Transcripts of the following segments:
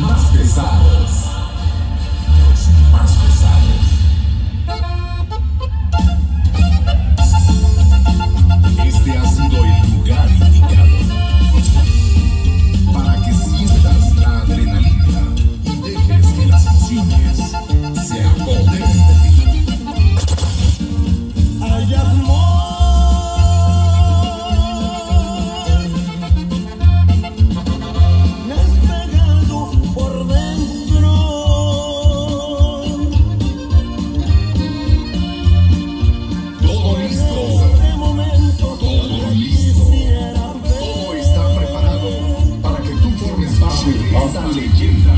más pesados. Los más pesados. Este ha sido el lugar indicado para que sientas la adrenalina y dejes que las emociones se apoderen de ti. Hay amor despegado por dentro. Todo listo. Este momento Todo listo. Todo está preparado para que tú formes parte de esta leyenda.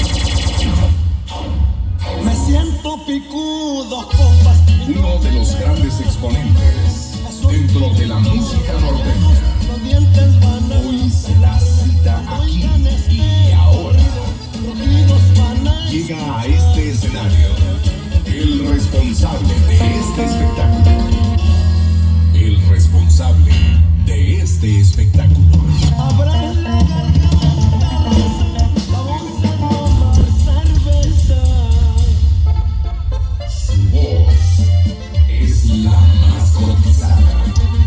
me siento picudo con Uno de los grandes exponentes dentro de la música norteña. los dientes banales, Hoy se da cita aquí y ahora. rugidos banales. Llega a este escenario el responsable de este espectáculo. El responsable de este espectáculo. Habrá en la garganta la voz de tomar cerveza. Su voz es la más cotizada.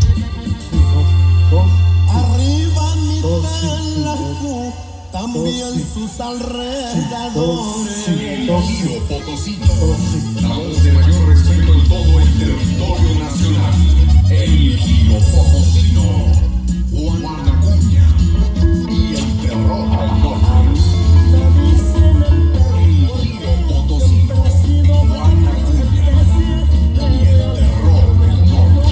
Arriba mi Talascu, también sus alrededores. El Giro Potosino, la voz de mayor respeto en todo el territorio nacional. El Giro Potosino, Juan Acuña y el terror del norte. Me dicen el El Giro Potosino, Juan Acuña y el terror del norte.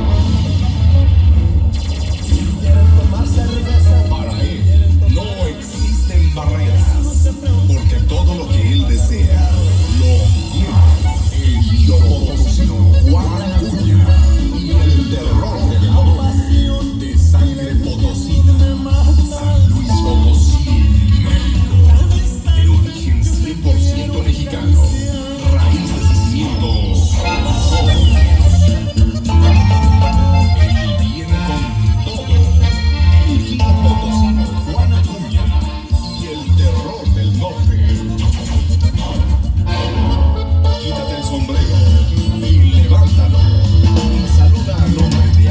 tomar cerveza. Para él no existen barreras, porque todo lo que él desea lo obtiene. El Giro Potosino, Juan Acuña y el terror del norte, de sangre potosina, San Luis Potosí, México, de origen 100% mexicano, raíces y cimientos jóvenes. Él viene con todo. El Giro Potosino, Juan Acuña y el terror del norte. Quítate el sombrero y levántalo y saluda al hombre de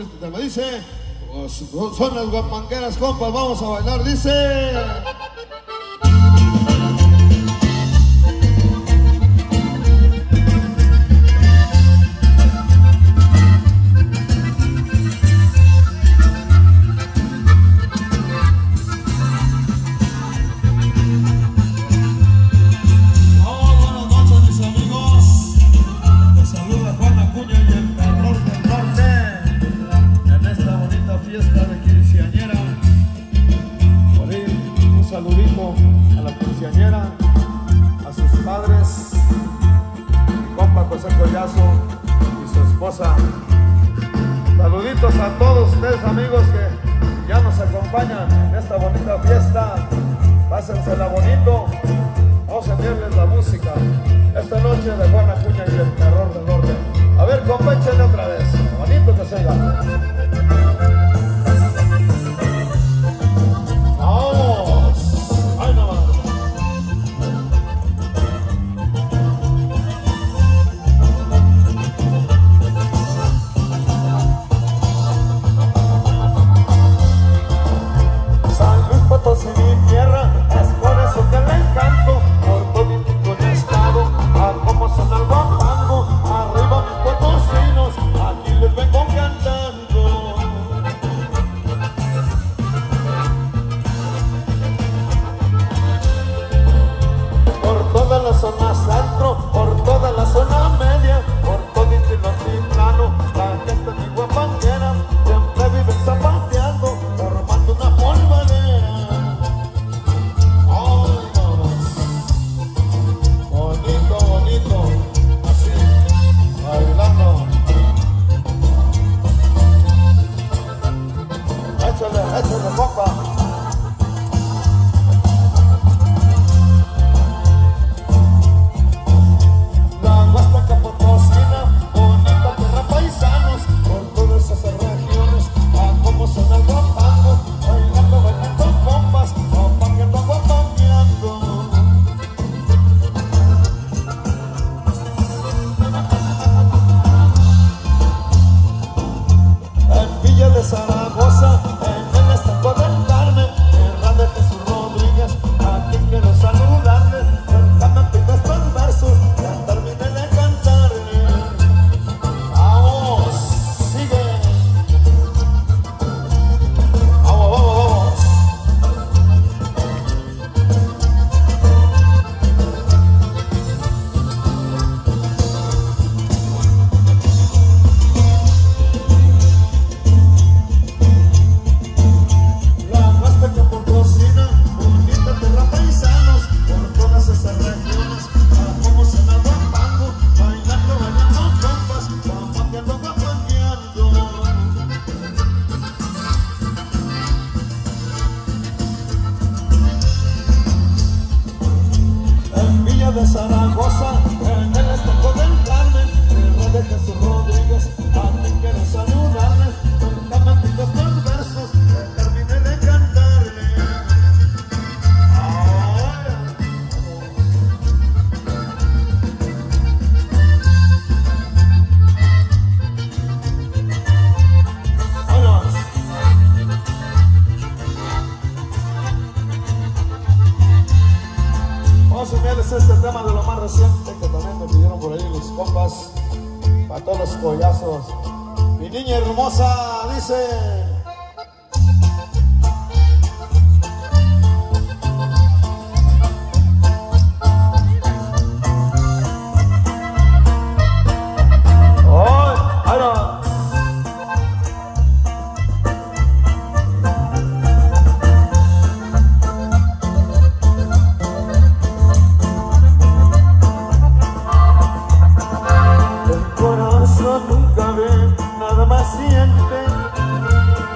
este tema. Dice, son las guapangueras, compas, vamos a bailar. Dice... Saludito a la quinceañera, a sus padres, mi compa José Collazo y su esposa. Saluditos a todos ustedes, amigos, que ya nos acompañan en esta bonita fiesta. Pásensela bonito, vamos a enviarles la música esta noche de Juan Acuña y el terror del norte. A ver, compa, échenle otra vez, bonito que se oiga. Zona centro, por toda la zona media, por todo el altiplano, la gente muy guapanguera siempre vive zapateando, formando una polvadera. Ay, no, bonito, bonito, así, bailando. Échale, échale, compa. Zaragoza, en el estatua del Carmen, tierra de Jesús Rodríguez, aquí quiero saludarle, cántame estos versos, ya terminé de cantarle. Vamos, sigue. Vamos, vamos, vamos. De Zaragoza, en el estatua del Carmen, tierra de Jesús Rodríguez, aquí quiero saludarle, cántame estos versos, que terminé de cantarle. Vámonos. Vamos a enviarles este tema de lo más reciente que también me pidieron por ahí los compas, para todos los collazos. Mi niña hermosa dice... Nunca ve, nada más siente.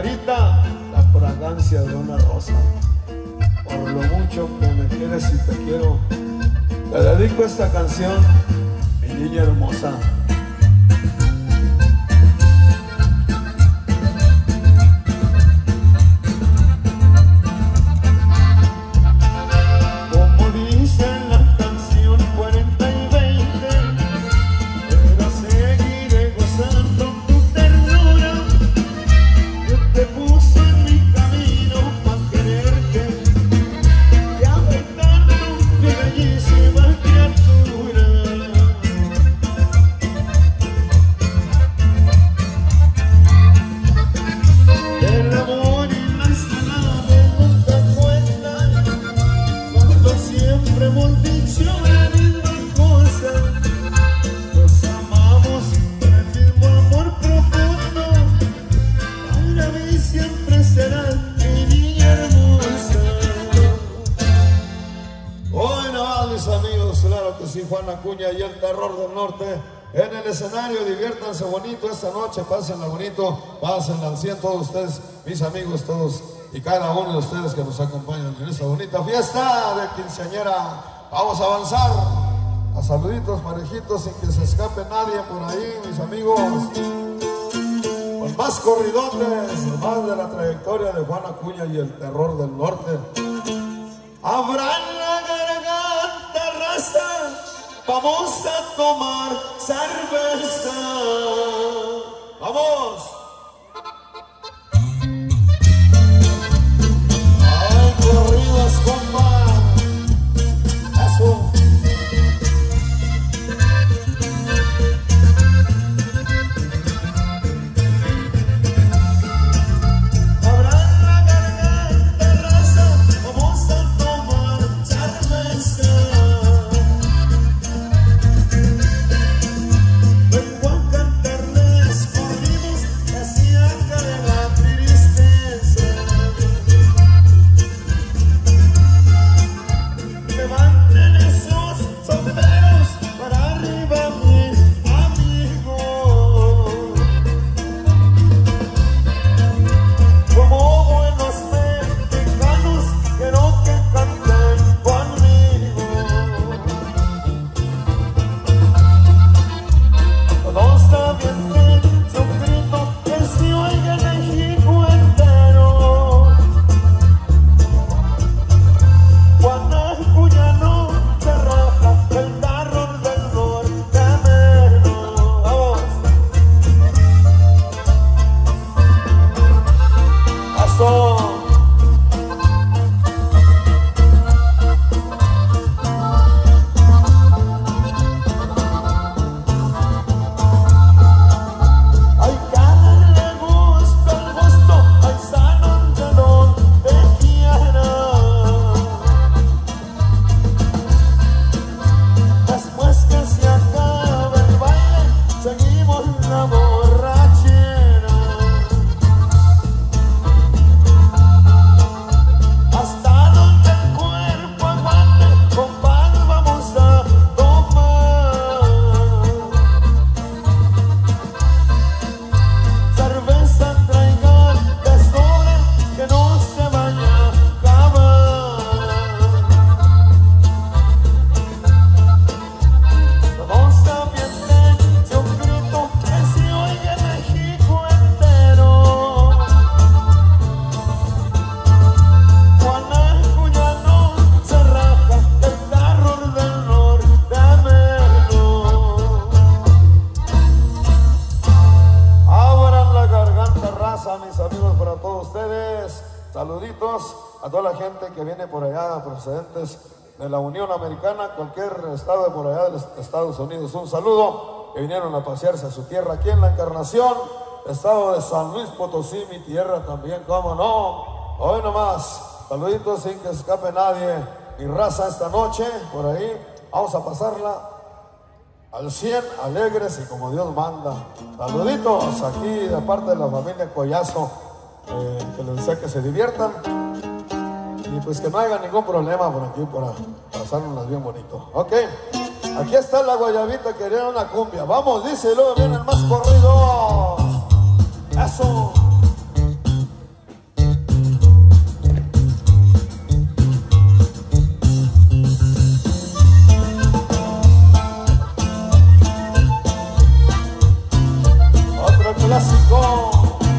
Margarita, la fragancia de una rosa. Por lo mucho que me quieres y te quiero, te dedico esta canción, mi niña hermosa. Como dice la canción 40 y 20, pero seguiré gozando tu ternura, que te puso en mi camino para quererte. Te amo tanto, mi bellísima criatura. El amor y la ensalada nunca cuentan, cuando siempre hemos dicho la misma cosa. Nos amamos con el mismo amor profundo, para mí siempre serás mi niña hermosa. Hoy no va, mis amigos, claro que sí, Juan Acuña y el Terror del Norte en el escenario. Diviértanse bonito esta noche, pásenla bonito, pásenla al 100 todos ustedes, mis amigos todos y cada uno de ustedes que nos acompañan en esta bonita fiesta de quinceañera. Vamos a avanzar a saluditos parejitos sin que se escape nadie por ahí, mis amigos, con más corridotes, más de la trayectoria de Juan Acuña y el Terror del Norte. Abran la garganta, raza, vamos a tomar cerveza. ¡Vamos! ¡Ay, corridos, compa! ¡Eso! Abran la garganta, raza, vamos a tomar cerveza. Vengo a cantarles corridos que hacían caer la tristeza. Levanten esos sombreros para arriba, mis amigos. Como buenos mexicanos quiero que canten conmigo. Todos avienten su grito que se oiga en México entero. Juan Acuña no se raja, el Terror del Norte menos. Vamos. Eso. Ay, cada le gusta el gusto, paisano de donde quiera. Después que se acabe el baile, seguimos la borrachera. Hasta donde el cuerpo aguante, compadre, vamos a tomar cerveza, traigan tesoro que no se vaya a acabar. Todos avienten su grito que se oiga en México entero. Juan Acuña no se raja, el Terror del Norte menos. Abran la garganta, raza, mis amigos, para todos ustedes. Saluditos a toda la gente que viene por allá, procedentes de la Unión Americana, cualquier estado de por allá de los Estados Unidos. Un saludo, que vinieron a pasearse a su tierra aquí en la Encarnación, estado de San Luis Potosí, mi tierra también, cómo no. Hoy nomás, saluditos sin que escape nadie. Mi raza esta noche, por ahí, vamos a pasarla al 100, alegres y como Dios manda. Saluditos aquí de parte de la familia Collazo, que les desea que se diviertan y pues que no haya ningún problema por aquí para pasárnoslas bien bonito. Ok, aquí está la guayabita, quería una cumbia. Vamos, dice, y luego vienen más corridos. Eso. clásico.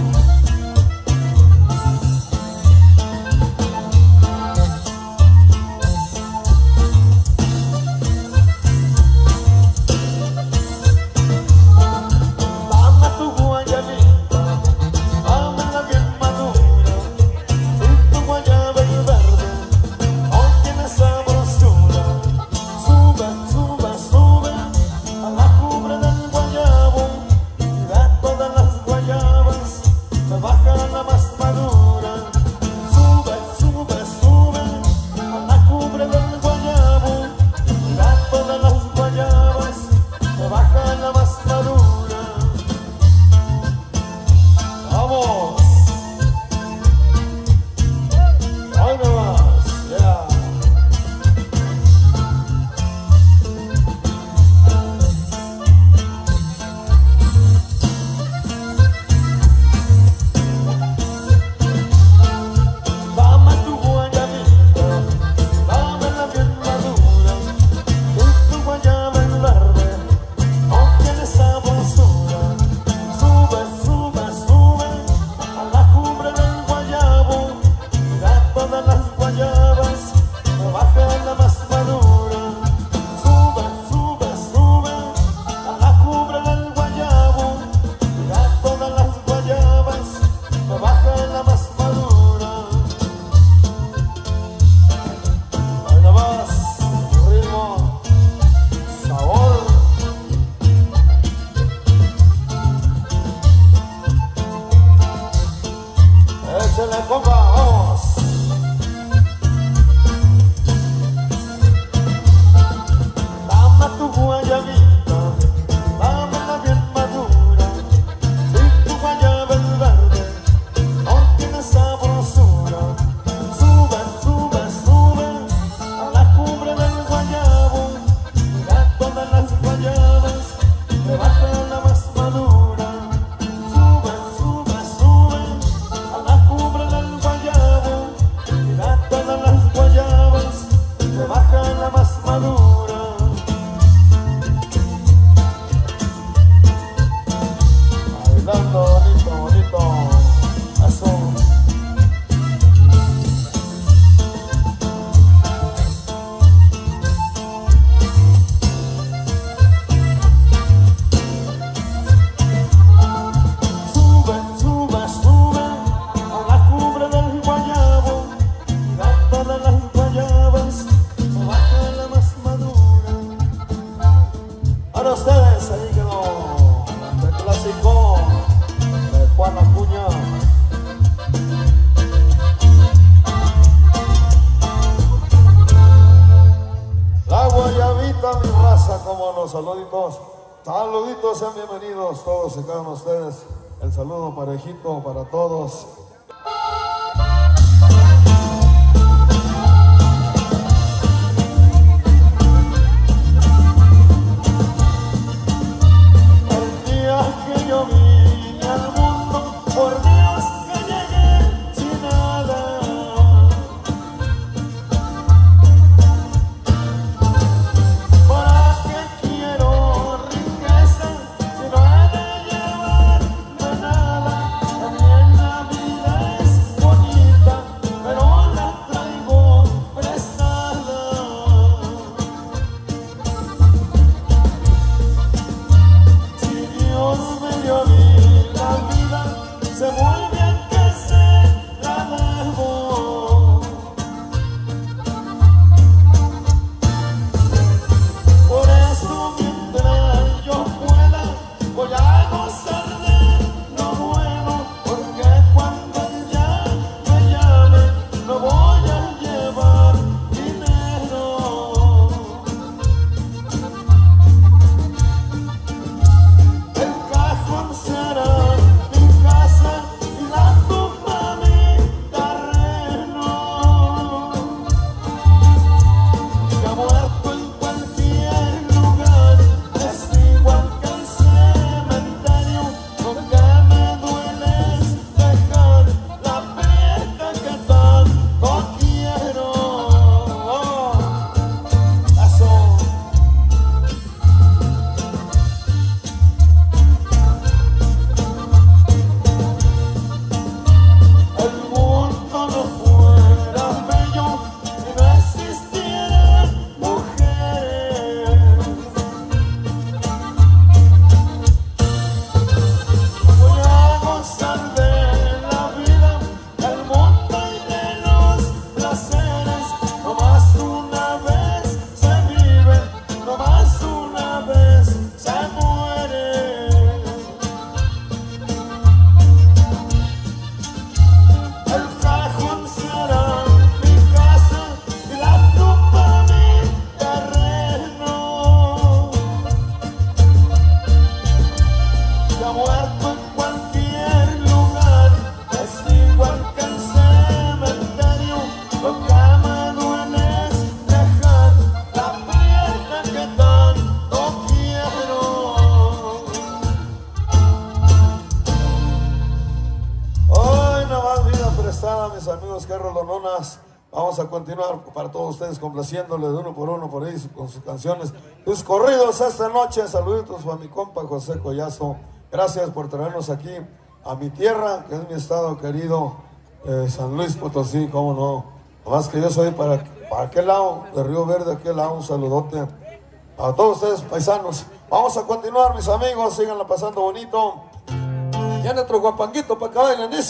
Saluditos, sean bienvenidos todos y cada uno de ustedes. El saludo parejito para todos. El día que yo vine al mundo, por Dios que llegué sin nada. ¿Para qué quiero riqueza si no he de llevarme nada? También la vida es bonita, pero la traigo prestada. Si Dios me dio a mí la vida, sé muy bien que se la debo. Por eso mientras yo pueda, voy a gozar de lo bueno, porque cuando ya me llame, no voy a llevar dinero. El cajón será mi casa y la tumba mi terreno. Que muerto en cualquier lugar es igual que el cementerio, ha muerto en cualquier lugar, es igual que el cementerio, lo que ama duele es dejar la piedra que tanto quiero. Hoy nada más vida prestada, mis amigos carrolononas. Vamos a continuar para todos ustedes complaciéndoles de uno por ahí con sus canciones, sus corridos esta noche. Saluditos a mi compa José Collazo. Gracias por traernos aquí a mi tierra, que es mi estado querido, San Luis Potosí, cómo no. Nomás que yo soy para aquel lado, de Río Verde, aquel lado. Un saludote a todos ustedes, paisanos. Vamos a continuar, mis amigos, síganla pasando bonito. Ya nuestro guapanguito para que bailen, dice...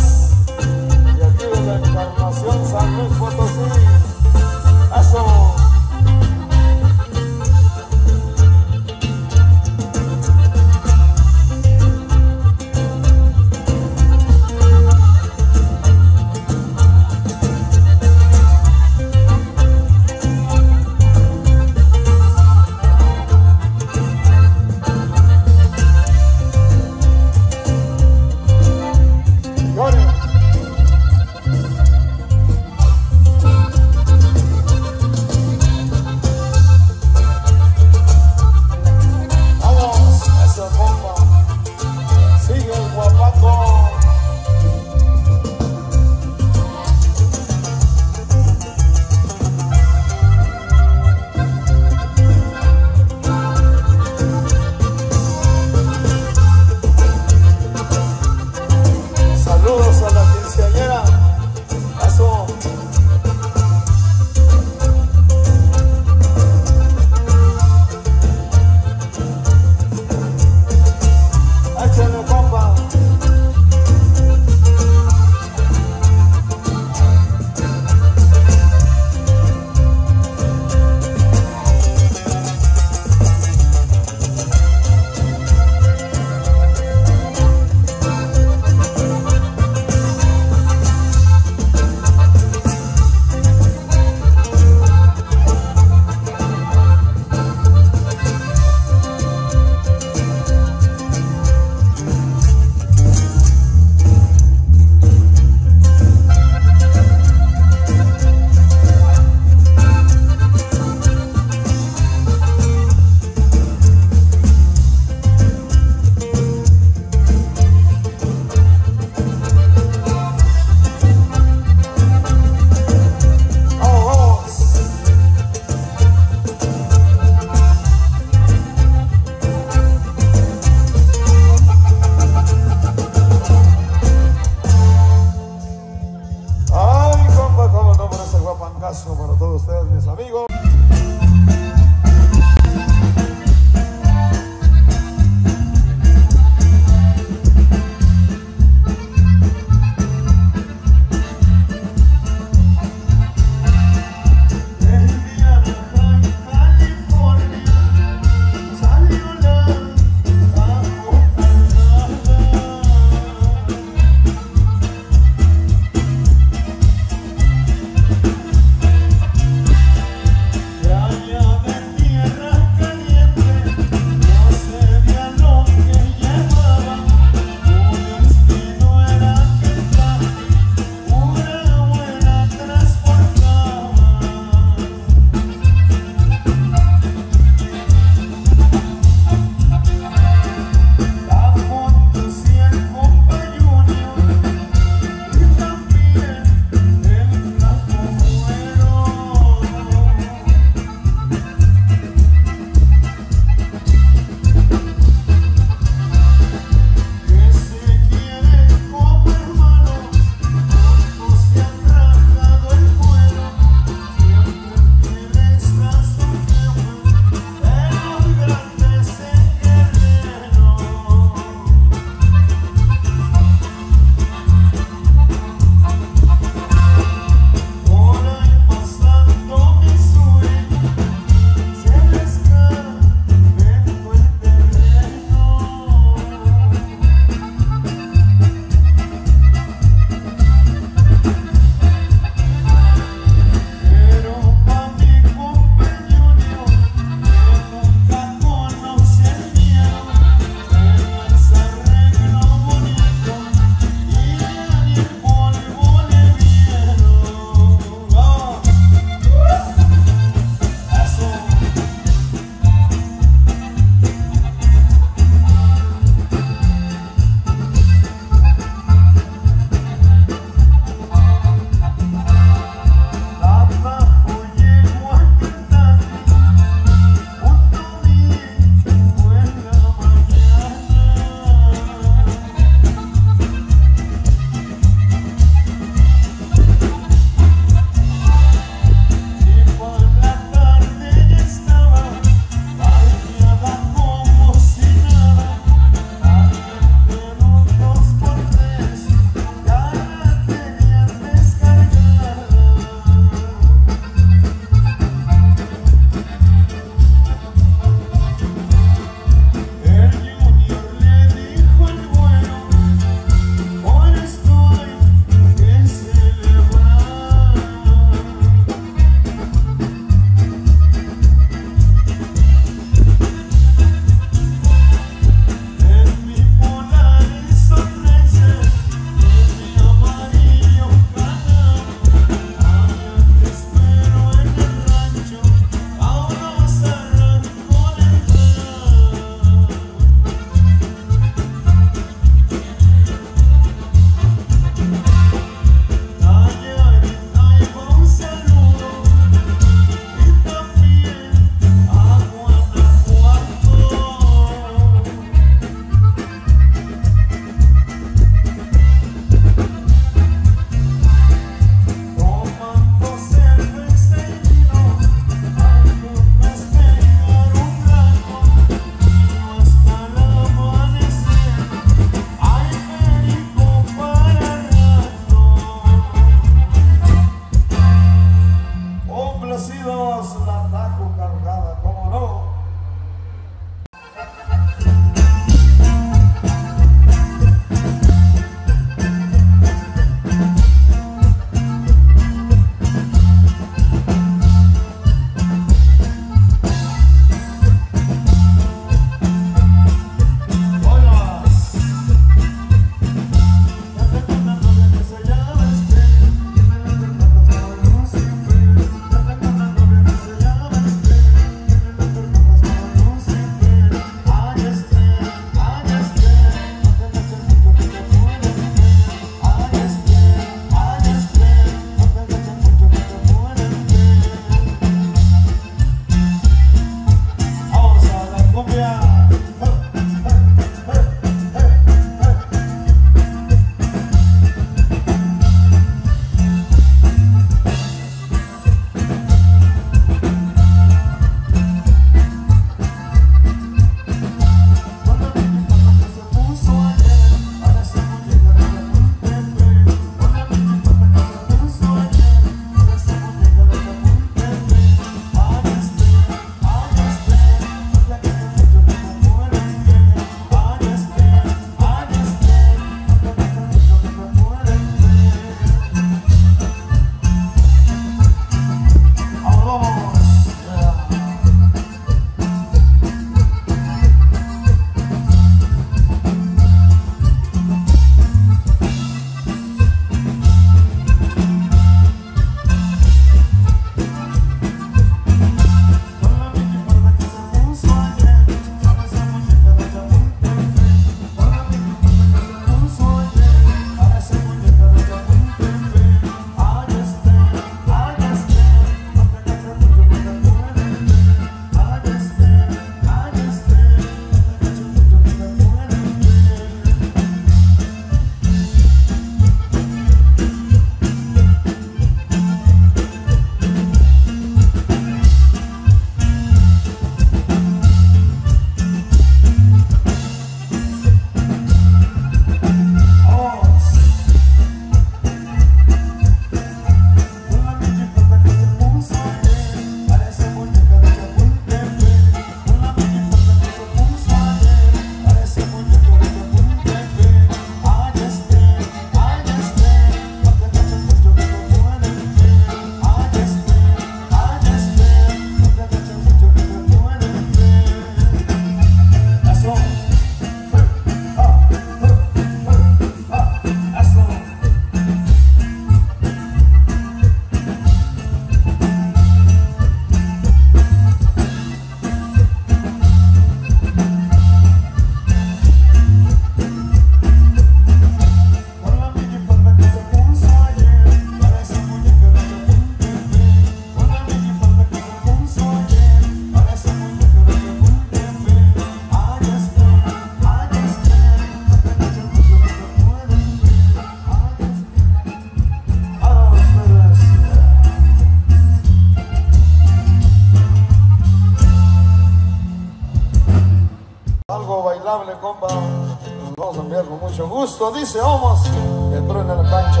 Algo bailable, compa. Nos vamos a enviar con mucho gusto. Dice, vamos, que truene la cancha.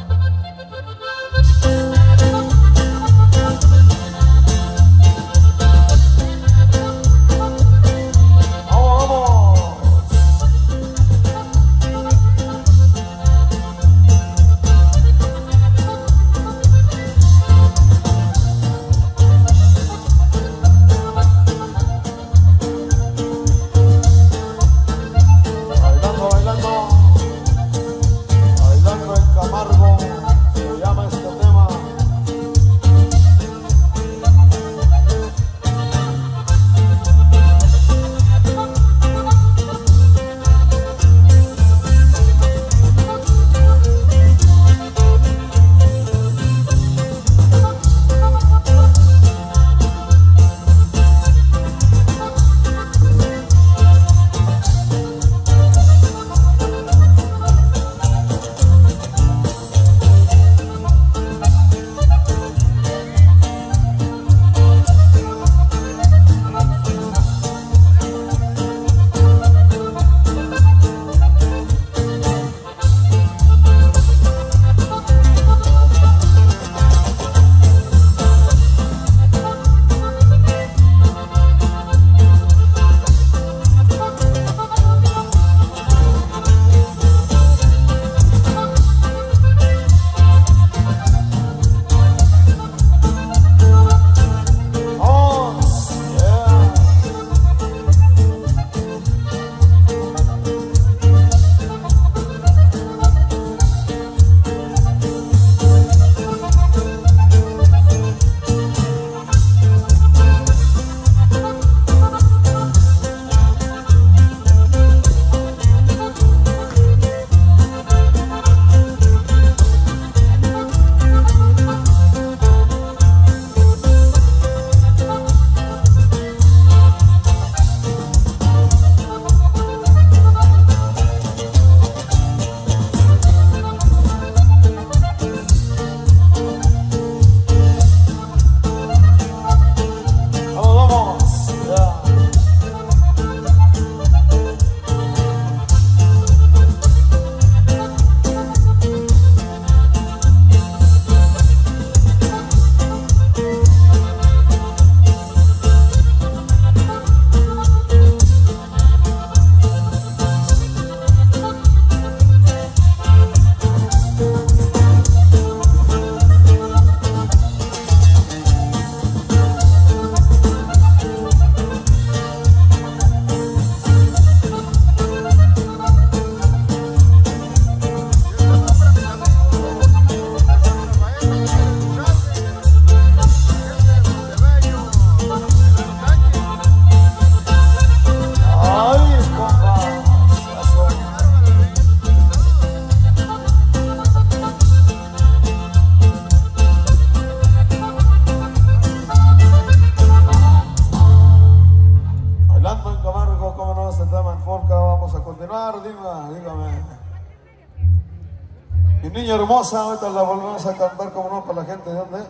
Mi niña hermosa, ahorita la volvemos a cantar, como no, para la gente de dónde.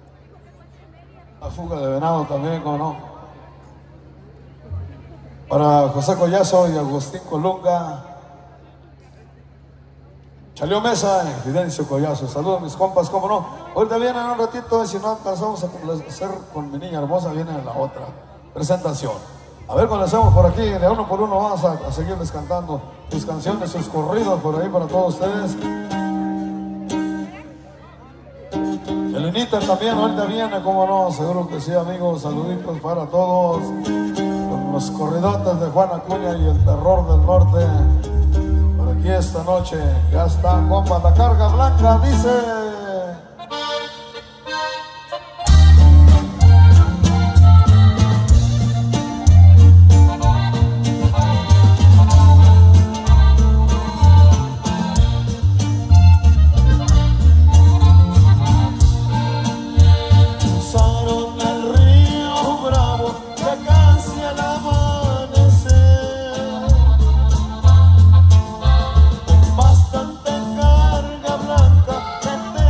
La fuga de venado también, como no. Para José Collazo y Agustín Colunga, Chaleo Mesa y Fidencio Collazo. Saludos mis compas, como no. Ahorita vienen un ratito y si no alcanzamos a complacer con mi niña hermosa, viene la otra presentación. A ver, comencemos por aquí, de uno por uno vamos a seguirles cantando sus canciones, sus corridos por ahí para todos ustedes. El Initer también ahorita viene, como no, seguro que sí, amigos. Saluditos para todos. Con los corridotes de Juan Acuña y el terror del norte. Por aquí esta noche, ya está, compa, la carga blanca, dice. Bastante carga blanca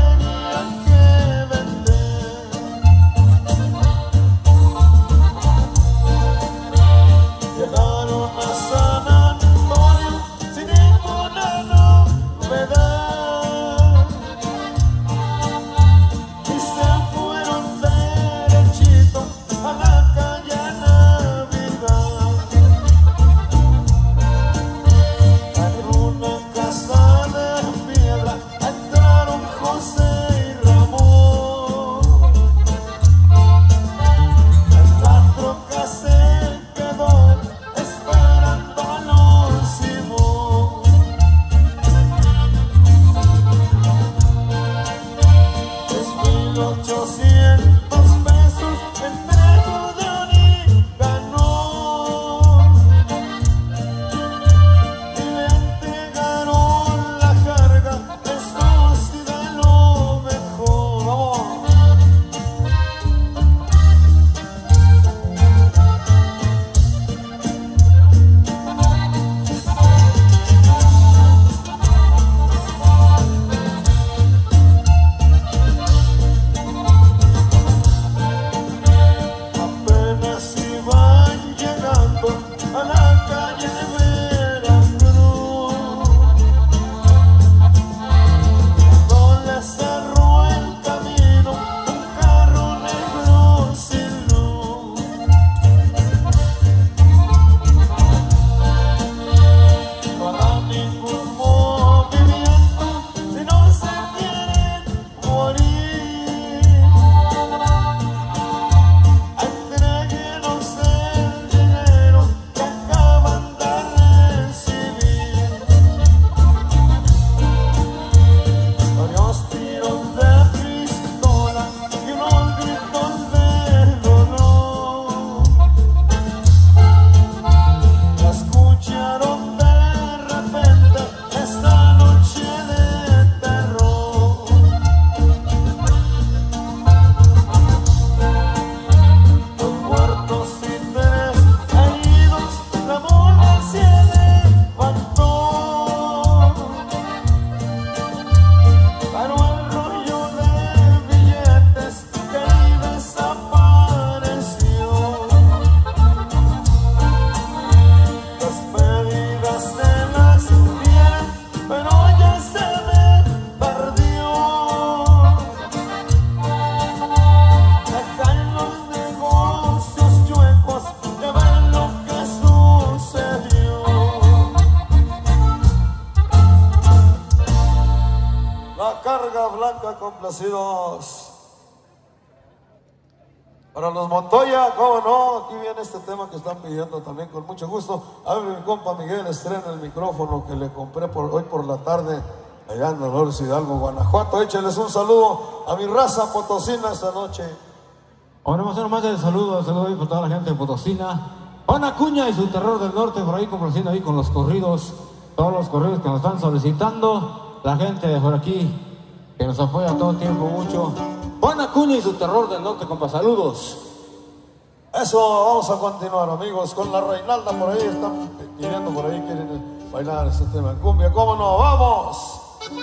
complacidos. Para los Montoya, cómo no, aquí viene este tema que están pidiendo también con mucho gusto. A ver, mi compa Miguel estrena el micrófono que le compré hoy por la tarde allá en Dolores Hidalgo, Guanajuato. Écheles un saludo a mi raza potosina esta noche. Ahora vamos a hacer más el saludo ahí por toda la gente de Potosina. Juan Acuña y su Terror del Norte, por ahí complaciendo ahí con los corridos, todos los corridos que nos están solicitando. La gente de por aquí, que nos apoya todo el tiempo mucho. Juan Acuña y su Terror del Norte, compa, saludos. Eso, vamos a continuar, amigos, con la Reinalda por ahí, están pidiendo por ahí, quieren bailar este tema en cumbia. ¿Cómo no? ¡Vamos!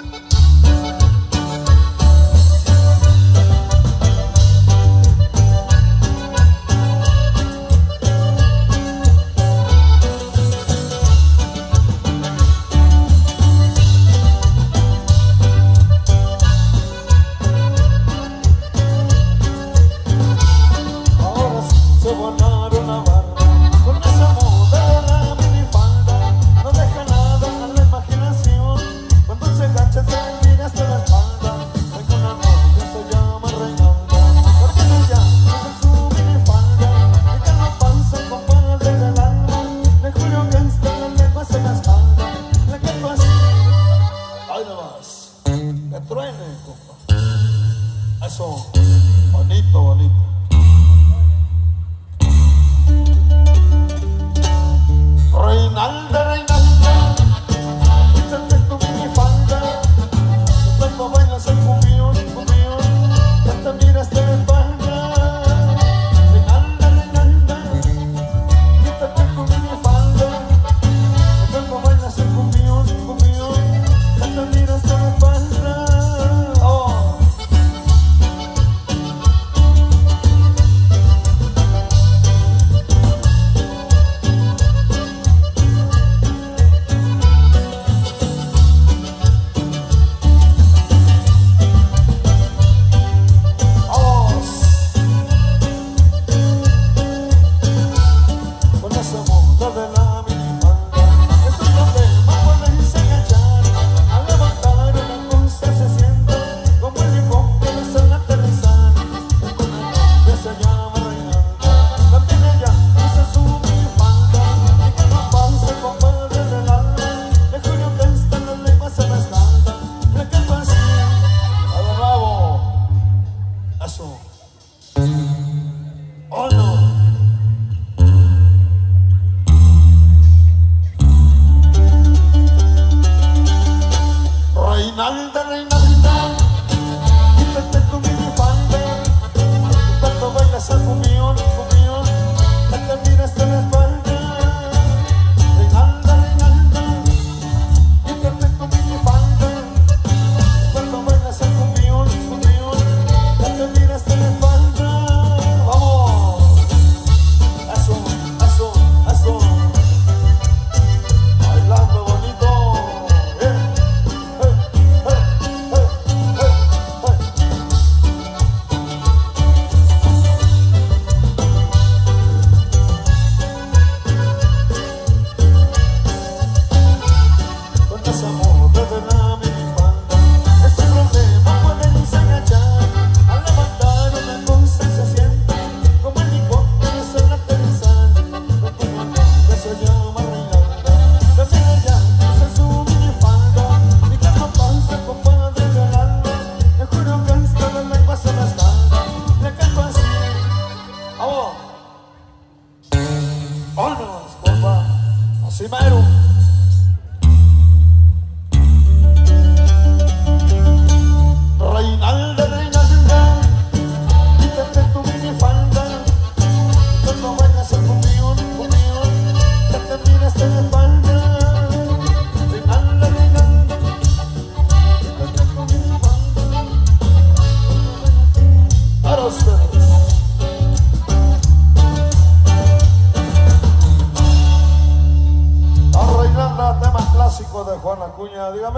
De Juan Acuña, dígame.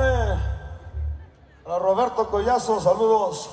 A Roberto Collazo, saludos.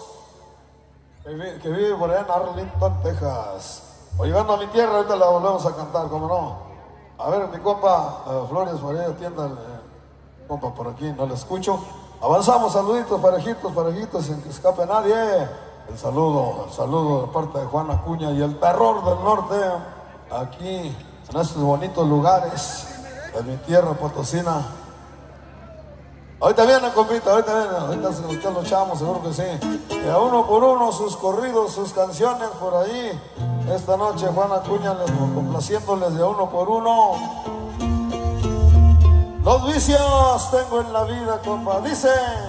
Que vive por allá en Arlington, Texas. O llegando a mi tierra, ahorita la volvemos a cantar, ¿cómo no? A ver, mi compa Flores María, atienda, compa por aquí, no le escucho. Avanzamos, saluditos, parejitos, sin que escape nadie. El saludo de parte de Juan Acuña y el terror del norte, aquí en estos bonitos lugares de mi tierra potosina. Ahorita viene, compita, ahorita lo echamos, seguro que sí. Y a uno por uno, sus corridos, sus canciones por ahí. Esta noche Juan Acuña complaciéndoles de uno por uno. Los vicios tengo en la vida, compa, dice.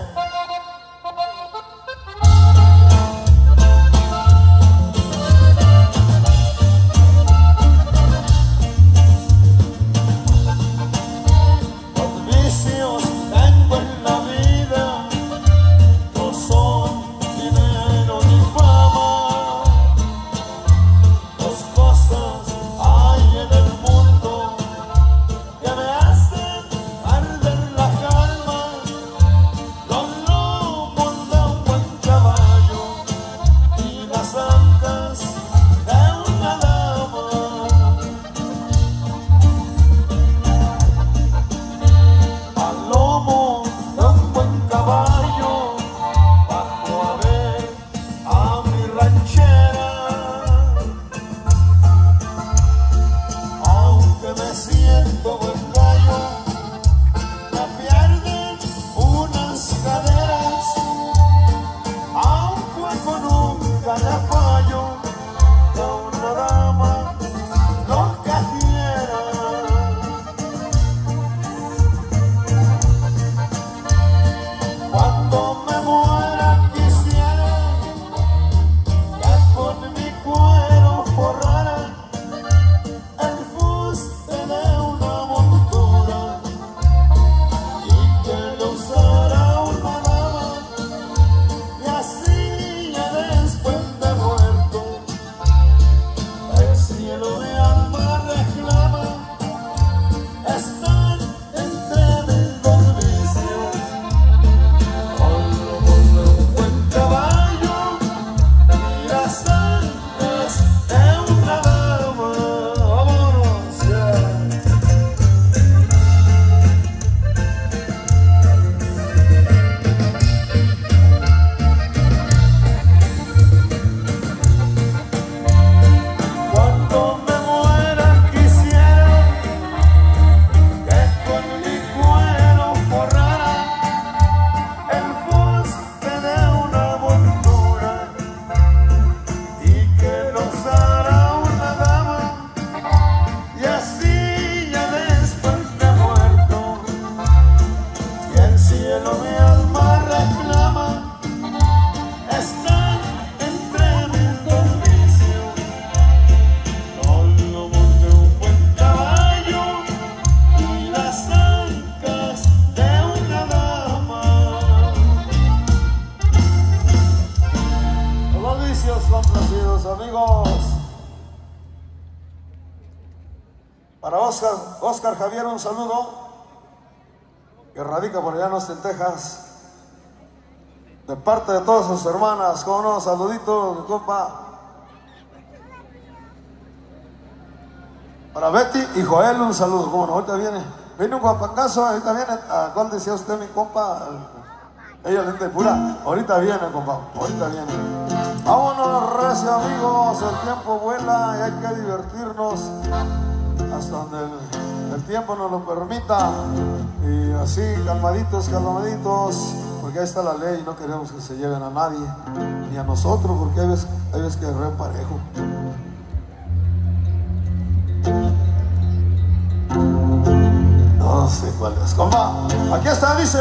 Para Oscar Javier, un saludo, que radica por allá en Texas, de parte de todas sus hermanas. Como no, saludito, mi compa. Para Betty y Joel, un saludo. Como no, ahorita viene un guapangazo, ahorita viene. ¿A cuál decía usted, mi compa? Ella es de pura. Ahorita viene, compa, ahorita viene. Vámonos, recio, amigos, el tiempo vuela y hay que divertirnos hasta donde el tiempo nos lo permita, y así calmaditos, porque ahí está la ley y no queremos que se lleven a nadie, ni a nosotros, porque hay veces que es re parejo. No sé cuál es, compa. Aquí está, dice.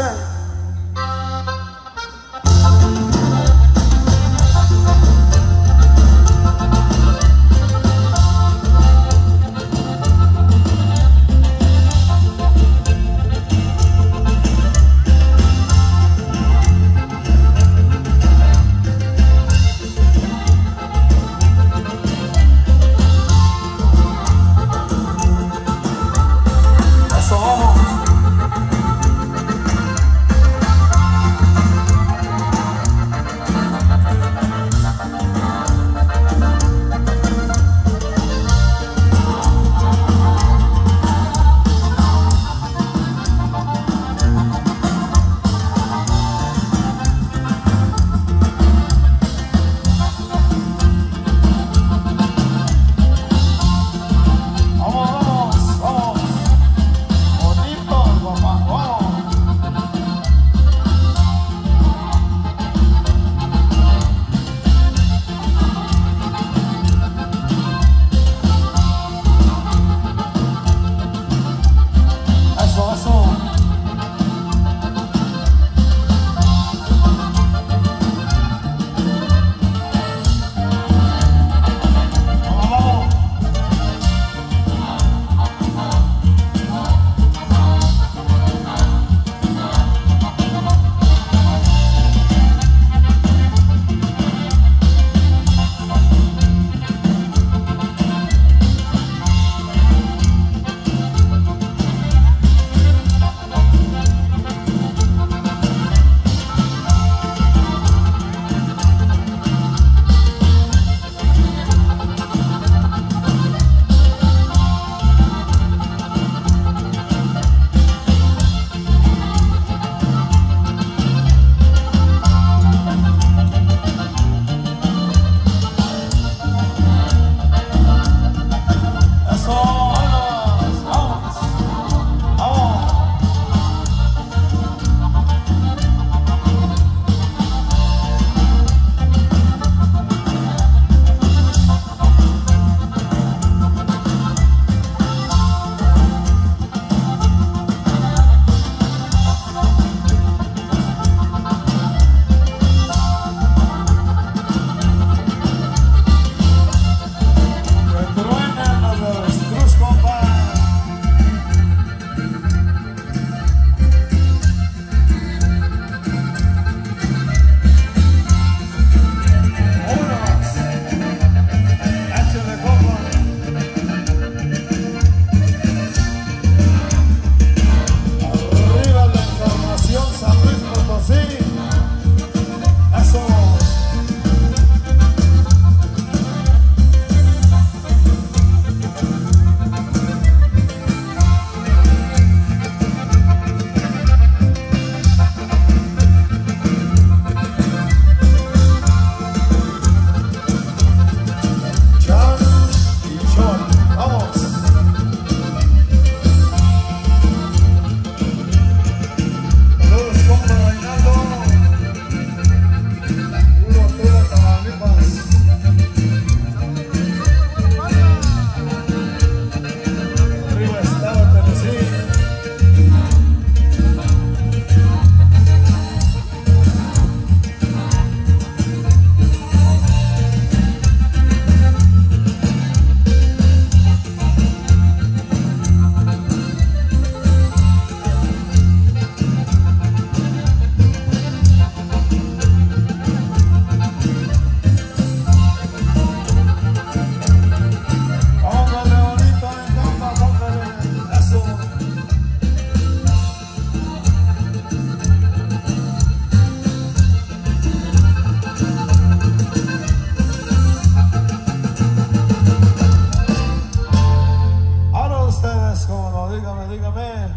dígame.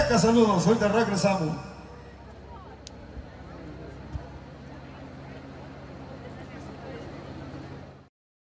Checa, saludos, ahorita regresamos.